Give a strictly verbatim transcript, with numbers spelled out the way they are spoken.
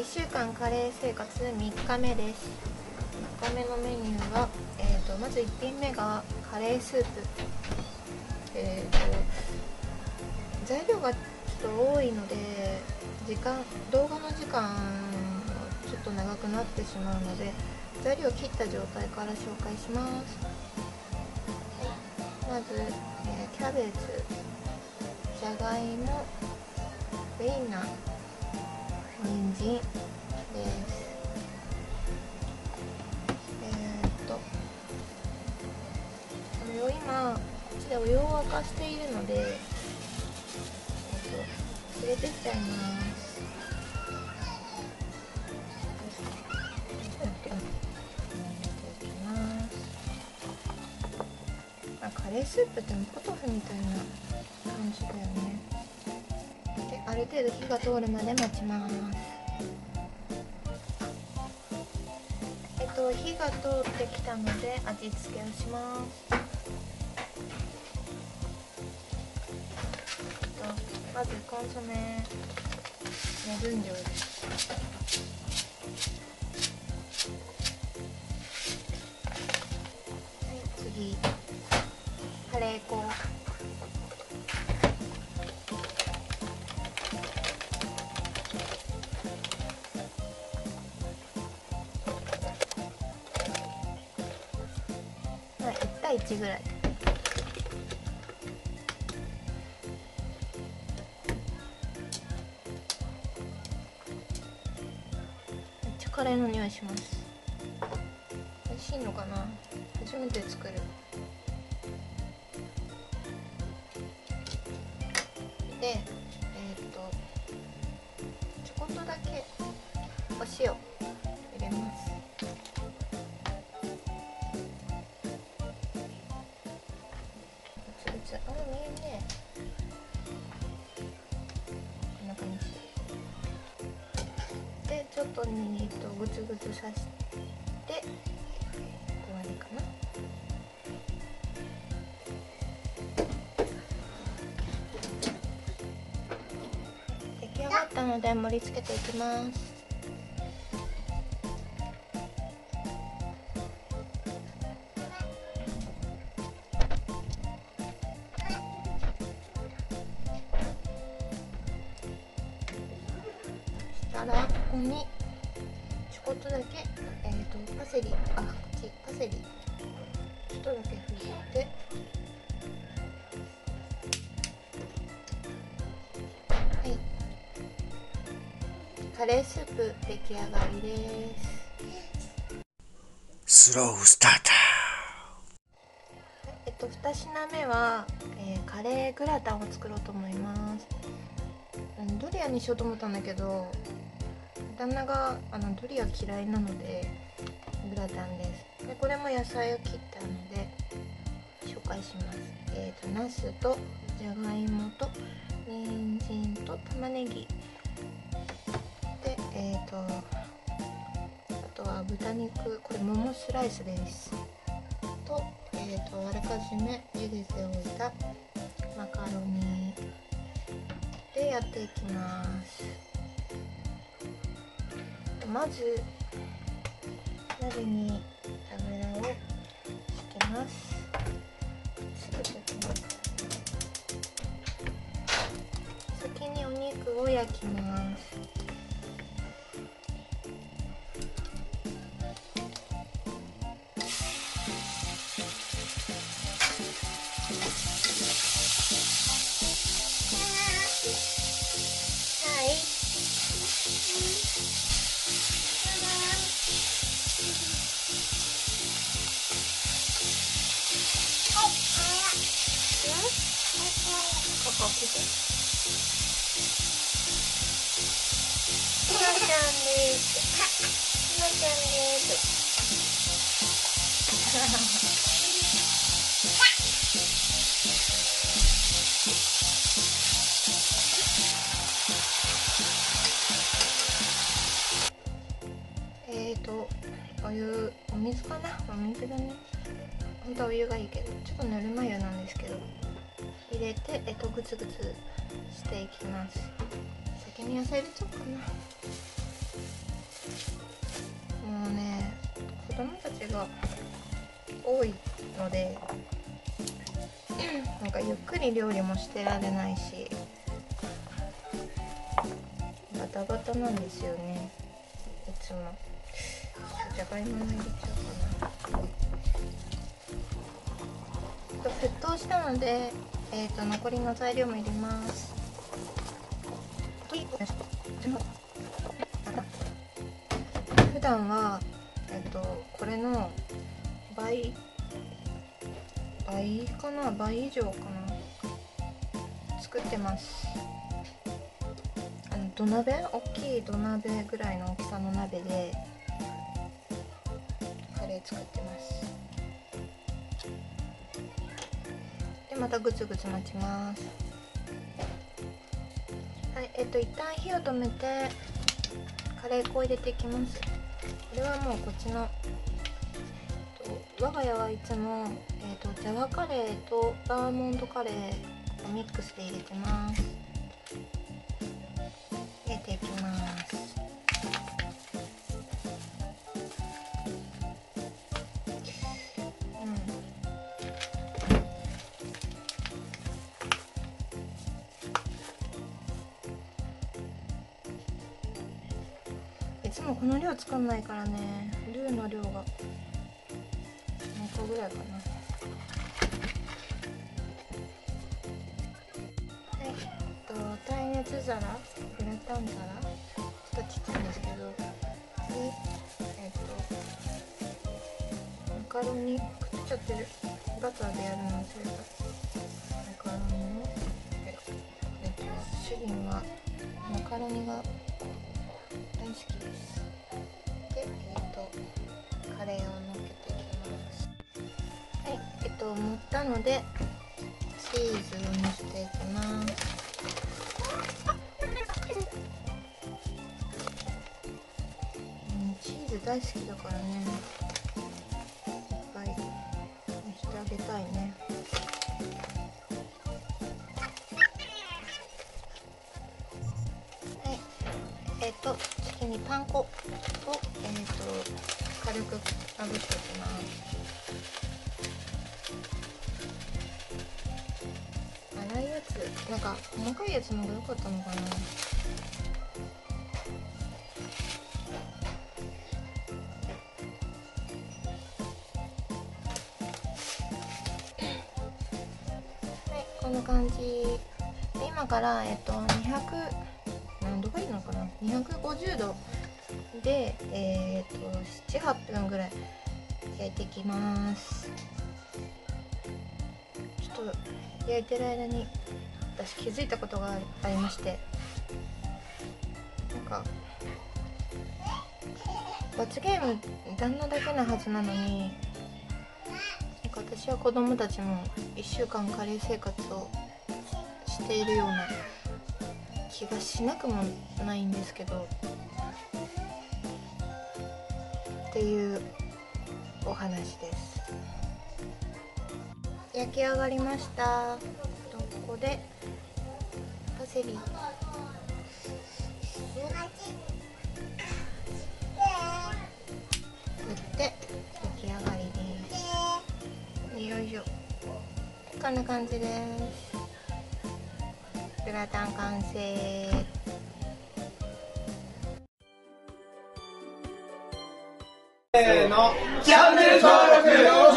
っしゅうかんカレー生活みっかめです。みっかめのメニューは、えー、とまずいっぴんめがカレースープ。えー、と材料がちょっと多いので時間動画の時間もちょっと長くなってしまうので、材料を切った状態から紹介します。はい、まず、えー、キャベツ、じゃがいも、ウインナー、人参です。えー、っとこれを今こっちでお湯を沸かしているので、えー、っと入れてっちゃいます。カレースープってポトフみたいな感じだよね。で、ある程度火が通るまで待ちます。えっと火が通ってきたので味付けをします。えっとまずコンソメの分量です。はい、次カレー粉、まあ、いちたいいちぐらい。めっちゃカレーの匂いします。美味しいのかな、初めて作る。で、えー、っとちょこっとだけお塩入れます。つぶつ、あ、見えるね。こんな感じで、ちょっとに、えっとグツグツさして終わりかな。出来上がったので盛り付けていきます。そしたらここにちょこっとだけ、えー、とパセリ、あ、こっちパセリちょっとだけ振って、はい、カレースープ出来上がりです。 スロースターター。 えっとふたしなめは、えー、カレーグラタンを作ろうと思います。ドリアにしようと思ったんだけど、旦那があのドリア嫌いなのでグラタンです。でこれも野菜を切ったので紹介します。えーとナスとじゃがいもと人参と玉ねぎで、えーとあとは豚肉、これももスライスですと、えーとあらかじめ茹でておいたマカロニでやっていきます。まず鍋に油を引きます。先にお肉を焼きます。はい。ここ来て。ひなちゃんです。ひなちゃんです。えーとお湯、お水かな、お水だね。本当はお湯がいいけど、ちょっとぬるま湯なんですけど入れて、えっとグツグツしていきます。先に野菜入れちゃおうかな。 が多いのでなんかゆっくり料理もしてられないしバタバタなんですよね。いつもじゃがいもも入れちゃうかな。沸騰したので、えー、と残りの材料も入れます。普段は、えー、とこれの倍倍かな倍以上かな作ってます。あの土鍋、大きい土鍋ぐらいの大きさの鍋でカレー作ってます。でまたグツグツ待ちます。はい、えっと一旦火を止めてカレー粉を入れていきます。これはもうこっちの我が家はいつも、えー、とジャワカレーとバーモントカレーをミックスで入れてます。入れていきます。いつもこの量作んないからね、ルーの量が何個ぐらいかな。はい、えっと耐熱皿、グラタン皿、ちょっとちっちゃいんですけど、でえっとマカロニくっついちゃってる、バターでやるの忘れた。マカロニのえっと主人はマカロニが大好きです。で、えっとカレーをのっけていきます。はい、えっと盛ったのでチーズをのせていきます。うん、チーズ大好きだからね、いっぱいのせてあげたいね。えっと次にパン粉を、えー、と軽くまぶしておきます。粗いやつ、なんか細かいやつの方が良かったのかな。はい、こんな感じで今からえっ、とにひゃく何度がいいのかな、にひゃくごじゅうどで、えー、とななはっぷんぐらい焼いていきます。ちょっと焼いてる間に私気づいたことがありまして、なんか罰ゲーム旦那だけなはずなのに、なんか私は子供たちもいっしゅうかんカレー生活をしているような気がしなくもないんですけどっていうお話です。焼き上がりました。ここでパセリ振って出来上がりです。よいしょ、こんな感じです。グラタン完成。 せーの、チャンネル登録